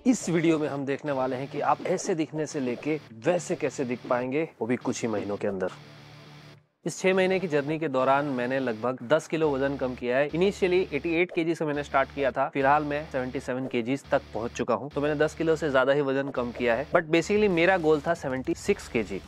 इस वीडियो में हम देखने वाले हैं कि आप ऐसे दिखने से लेके वैसे कैसे दिख पाएंगे, वो भी कुछ ही महीनों के अंदर। इस 6 महीने की जर्नी के दौरान मैंने लगभग 10 किलो वजन कम किया है। इनिशियली 88 केजी से मैंने स्टार्ट किया था, फिलहाल मैं 77 केजी तक पहुंच चुका हूं। तो मैंने 10 किलो से ज्यादा ही वजन कम किया है, बट बेसिकली मेरा गोल था 76 केजी।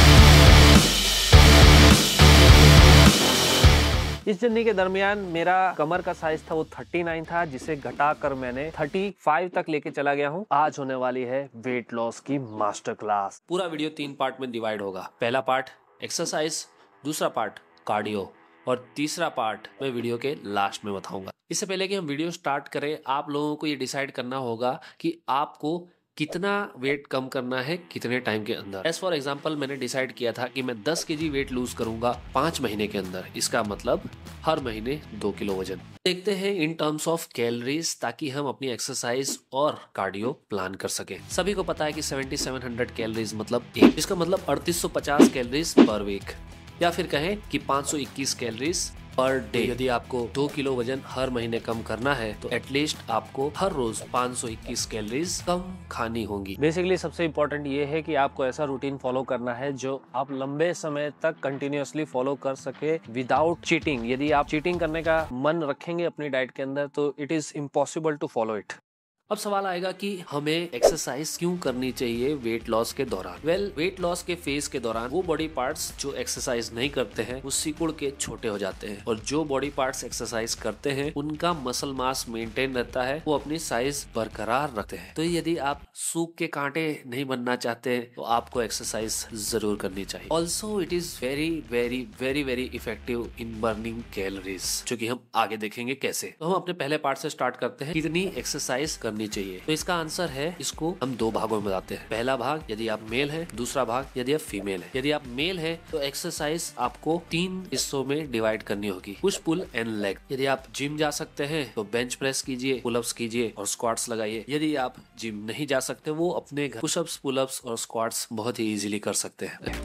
इस जर्नी के दरमियान मेरा कमर का साइज था वो 39 था, जिसे घटाकर मैंने 35 तक लेके चला गया हूँ। आज होने वाली है वेट लॉस की मास्टर क्लास। पूरा वीडियो 3 पार्ट में डिवाइड होगा। पहला पार्ट एक्सरसाइज, दूसरा पार्ट कार्डियो और तीसरा पार्ट मैं वीडियो के लास्ट में बताऊंगा। इससे पहले कि हम वीडियो स्टार्ट करें, आप लोगों को ये डिसाइड करना होगा कि आपको कितना वेट कम करना है कितने टाइम के अंदर। एज फॉर एग्जाम्पल मैंने डिसाइड किया था कि मैं 10 केजी वेट लूज करूंगा 5 महीने के अंदर। इसका मतलब हर महीने 2 किलो वजन। देखते हैं इन टर्म्स ऑफ कैलोरीज, ताकि हम अपनी एक्सरसाइज और कार्डियो प्लान कर सकें। सभी को पता है कि 7700 कैलोरीज मतलब इसका मतलब 3850 कैलोरीज पर वीक, या फिर कहें कि 521 कैलोरीज पर डे। यदि आपको 2 किलो वजन हर महीने कम करना है तो एटलीस्ट आपको हर रोज 521 कैलोरीज कम खानी होंगी। बेसिकली सबसे इम्पोर्टेंट ये है कि आपको ऐसा रूटीन फॉलो करना है जो आप लंबे समय तक कंटिन्यूअसली फॉलो कर सके विदाउट चीटिंग। यदि आप चीटिंग करने का मन रखेंगे अपनी डाइट के अंदर तो it is impossible to follow it. अब सवाल आएगा कि हमें एक्सरसाइज क्यों करनी चाहिए वेट लॉस के दौरान। वेट लॉस के फेज के दौरान वो बॉडी पार्ट्स जो एक्सरसाइज नहीं करते हैं वो सिकुड़ के छोटे हो जाते हैं, और जो बॉडी पार्ट्स एक्सरसाइज करते हैं उनका मसल मास मेंटेन रहता है, वो अपनी साइज बरकरार रखते हैं। तो यदि आप सूख के कांटे नहीं बनना चाहते तो आपको एक्सरसाइज जरूर करनी चाहिए। Also it is very very very very effective in burning calories, जो कि हम आगे देखेंगे कैसे। तो हम अपने पहले पार्ट से स्टार्ट करते हैं, कितनी एक्सरसाइज करनी चाहिए। तो इसका आंसर है, इसको हम 2 भागों में बताते हैं। पहला भाग यदि आप मेल हैं, दूसरा भाग यदि आप फीमेल हैं। यदि आप मेल हैं तो एक्सरसाइज आपको 3 हिस्सों में डिवाइड करनी होगी, पुश पुल एंड लेग। यदि आप जिम जा सकते हैं तो बेंच प्रेस कीजिए, पुलअप्स कीजिए और स्क्वाट्स लगाइए। यदि आप जिम नहीं जा सकते, वो अपने घर पुशअप्स, पुलअप्स और स्क्वाट्स बहुत ही इजीली कर सकते हैं।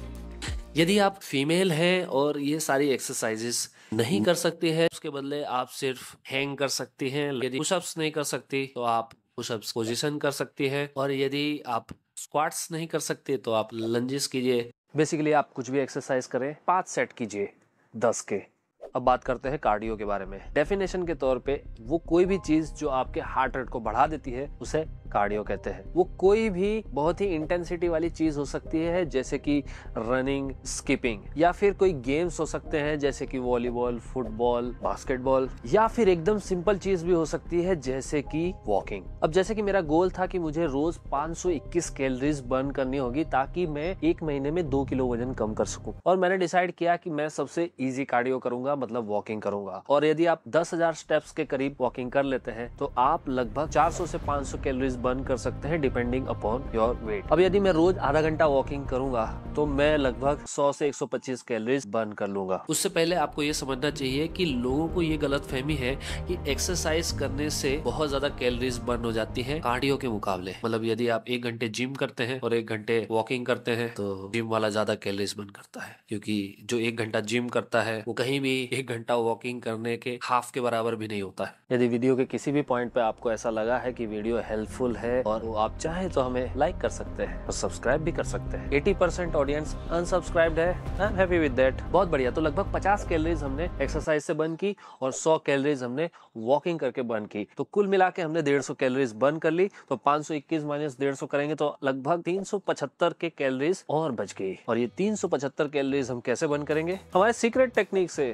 यदि आप फीमेल हैं और ये सारी एक्सरसाइजेस नहीं कर सकती है, उसके बदले आप सिर्फ हैंग कर सकती हैं। यदि पुशअप्स नहीं कर सकती तो आप पुशअप्स पोजीशन कर सकती हैं, और यदि आप स्क्वाट्स नहीं कर सकते तो आप लंजेस कीजिए। बेसिकली आप कुछ भी एक्सरसाइज करें, 5 सेट कीजिए 10 के। अब बात करते हैं कार्डियो के बारे में। डेफिनेशन के तौर पे वो कोई भी चीज जो आपके हार्ट रेट को बढ़ा देती है उसे कार्डियो कहते हैं। वो कोई भी बहुत ही इंटेंसिटी वाली चीज हो सकती है, जैसे कि रनिंग, स्किपिंग, या फिर कोई गेम्स हो सकते हैं जैसे कि वॉलीबॉल, फुटबॉल, बास्केटबॉल, या फिर एकदम सिंपल चीज भी हो सकती है जैसे कि वॉकिंग। अब जैसे कि मेरा गोल था कि मुझे रोज 521 कैलोरीज बर्न करनी होगी ताकि मैं 1 महीने में 2 किलो वजन कम कर सकूं, और मैंने डिसाइड किया कि मैं सबसे इजी कार्डियो करूंगा, मतलब वॉकिंग करूंगा। और यदि आप 10,000 स्टेप्स के करीब वॉकिंग कर लेते हैं तो आप लगभग 400 से 500 कैलोरीज बर्न कर सकते हैं डिपेंडिंग अपॉन योर वेट। अब यदि मैं रोज आधा घंटा वॉकिंग करूंगा तो मैं लगभग 100 से 125 कैलोरीज बर्न कर लूंगा। उससे पहले आपको ये समझना चाहिए कि लोगों को ये गलतफहमी है कि एक्सरसाइज करने से बहुत ज्यादा कैलोरीज बर्न हो जाती है कार्डियो के मुकाबले। मतलब यदि आप 1 घंटे जिम करते हैं और 1 घंटे वॉकिंग करते हैं तो जिम वाला ज्यादा कैलोरीज बर्न करता है, क्योंकि जो 1 घंटा जिम करता है वो कहीं भी 1 घंटा वॉकिंग करने के हाफ के बराबर भी नहीं होता है। यदि वीडियो के किसी भी पॉइंट पे आपको ऐसा लगा है कि वीडियो हेल्पफुल है और वो आप चाहें तो हमें लाइक कर सकते हैं और सब्सक्राइब भी कर सकते हैं। 80% ऑडियंस अनसब्सक्राइब्ड है, I am happy with that. बहुत बढ़िया। तो लगभग 50 कैलोरीज हमने एक्सरसाइज से बर्न की और 100 कैलोरीज हमने वॉकिंग करके बर्न की। तो कुल मिला के हमने 150 कैलोरीज बर्न कर ली। तो 521 माइनस 150 करेंगे तो लगभग 375 के कैलोरीज और बच गई। और ये 375 कैलोरीज हम कैसे बर्न करेंगे? हमारे सीक्रेट टेक्निक से।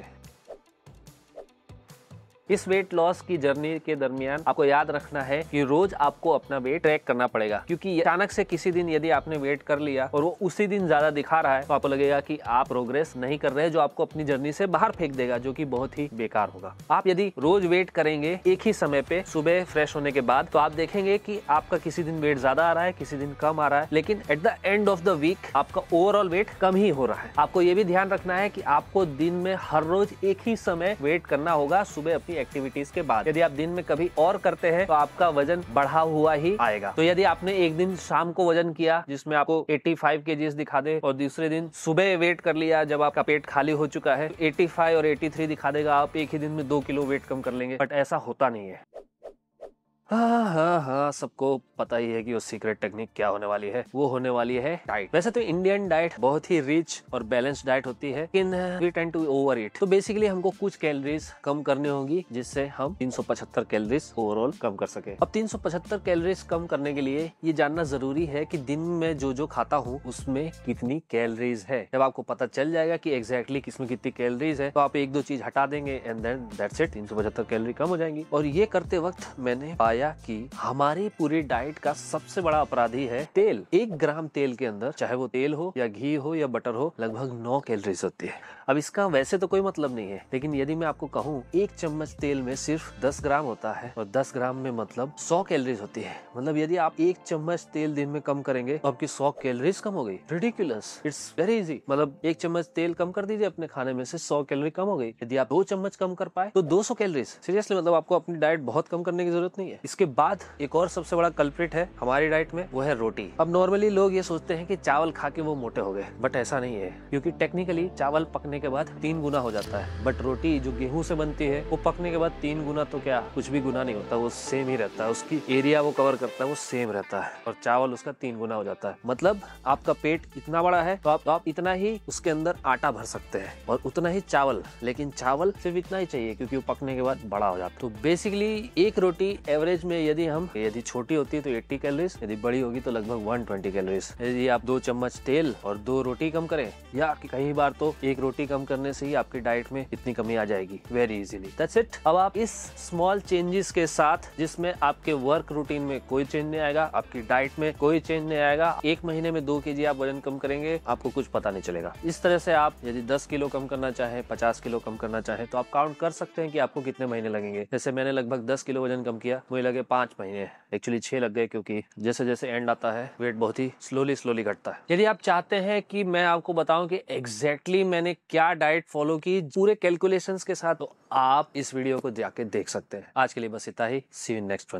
इस वेट लॉस की जर्नी के दरमियान आपको याद रखना है कि रोज आपको अपना वेट ट्रैक करना पड़ेगा, क्योंकि अचानक से किसी दिन यदि आपने वेट कर लिया और वो उसी दिन ज्यादा दिखा रहा है तो आपको लगेगा कि आप प्रोग्रेस नहीं कर रहे, जो आपको अपनी जर्नी से बाहर फेंक देगा, जो कि बहुत ही बेकार होगा। आप यदि रोज वेट करेंगे एक ही समय पे सुबह फ्रेश होने के बाद तो आप देखेंगे कि आपका किसी दिन वेट ज्यादा आ रहा है, किसी दिन कम आ रहा है, लेकिन at the end of the week आपका ओवरऑल वेट कम ही हो रहा है। आपको ये भी ध्यान रखना है कि आपको दिन में हर रोज एक ही समय वेट करना होगा, सुबह अपनी एक्टिविटीज के बाद। यदि आप दिन में कभी और करते हैं तो आपका वजन बढ़ा हुआ ही आएगा। तो यदि आपने एक दिन शाम को वजन किया जिसमें आपको 85 केजीज दिखा दे और दूसरे दिन सुबह वेट कर लिया जब आपका पेट खाली हो चुका है, 85 और 83 दिखा देगा, आप एक ही दिन में 2 किलो वेट कम कर लेंगे, बट ऐसा होता नहीं है। हाँ, सबको पता ही है कि वो सीक्रेट टेक्निक क्या होने वाली है। वो होने वाली है डाइट। वैसे तो इंडियन डाइट बहुत ही रिच और बैलेंस्ड डाइट होती है, लेकिन we tend to over eat. तो बेसिकली हमको कुछ कैलोरीज कम करनी होगी जिससे हम 375 कैलोरीज ओवरऑल कम कर सके। अब 375 कैलोरीज कम करने के लिए ये जानना जरूरी है कि दिन में जो खाता हूँ उसमें कितनी कैलोरीज है। जब आपको पता चल जाएगा कि एग्जैक्टली किसमें कितनी कैलोरीज है, तो आप एक दो चीज हटा देंगे and then that's it, 375 calorie कम हो जाएंगी। और ये करते वक्त मैंने पाया कि हमारी पूरी डाइट का सबसे बड़ा अपराधी है तेल। 1 ग्राम तेल के अंदर, चाहे वो तेल हो या घी हो या बटर हो, लगभग 9 कैलोरीज होती है। अब इसका वैसे तो कोई मतलब नहीं है, लेकिन यदि मैं आपको कहूँ 1 चम्मच तेल में सिर्फ 10 ग्राम होता है और 10 ग्राम में मतलब 100 कैलोरीज होती है। मतलब यदि आप 1 चम्मच तेल दिन में कम करेंगे तो आपकी 100 कैलोरीज कम हो गई। Ridiculous, it's very easy. मतलब 1 चम्मच तेल कम कर दीजिए अपने खाने में से, 100 कैलोरी कम हो गई। यदि आप 2 चम्मच कम कर पाए तो 200 कैलोरीज। सीरियसली, मतलब आपको अपनी डाइट बहुत कम करने की जरूरत नहीं है। इसके बाद एक और सबसे बड़ा कल्प्रिट है हमारी डाइट में, वो है रोटी। अब नॉर्मली लोग ये सोचते हैं कि चावल खा के वो मोटे हो गए, बट ऐसा नहीं है, क्योंकि टेक्निकली चावल पकने के बाद 3 गुना हो जाता है। बट रोटी जो गेहूं से बनती है वो पकने के बाद 3 गुना तो क्या, कुछ भी गुना नहीं होता, वो सेम ही रहता है। उसकी एरिया वो कवर करता है वो सेम रहता है, और चावल उसका 3 गुना हो जाता है। मतलब आपका पेट इतना बड़ा है तो आप इतना ही उसके अंदर आटा भर सकते हैं और उतना ही चावल, लेकिन चावल सिर्फ इतना ही चाहिए क्योंकि वो पकने के बाद बड़ा हो जाता है। तो बेसिकली एक रोटी एवरेज में यदि छोटी होती है तो 80 कैलोरीज, यदि बड़ी होगी तो लगभग 120 कैलोरीज। यदि आप 2 चम्मच तेल और 2 रोटी कम करें, या कई बार तो 1 रोटी कम करने से ही आपकी डाइट में इतनी कमी आ जाएगी वेरी इजीली। That's it. अब आप इस स्मॉल चेंजेस के साथ, जिसमें आपके वर्क रूटीन में कोई चेंज नहीं आएगा, आपकी डाइट में कोई चेंज नहीं आएगा, 1 महीने में 2 kg आप वजन कम करेंगे, आपको कुछ पता नहीं चलेगा। इस तरह से आप यदि 10 किलो कम करना चाहें, 50 किलो कम करना चाहें, तो आप काउंट कर सकते हैं कि आपको कितने महीने लगेंगे। जैसे मैंने लगभग 10 किलो वजन कम किया, मुझे लगे 5 महीने, एक्चुअली 6 लग गए, क्योंकि जैसे जैसे एंड आता है वेट बहुत ही स्लोली घटता है। यदि आप चाहते हैं कि मैं आपको बताऊं कि एग्जैक्टली मैंने क्या डाइट फॉलो की पूरे कैलकुलेशंस के साथ, तो आप इस वीडियो को जाके देख सकते हैं। आज के लिए बस इतना ही। See you next one.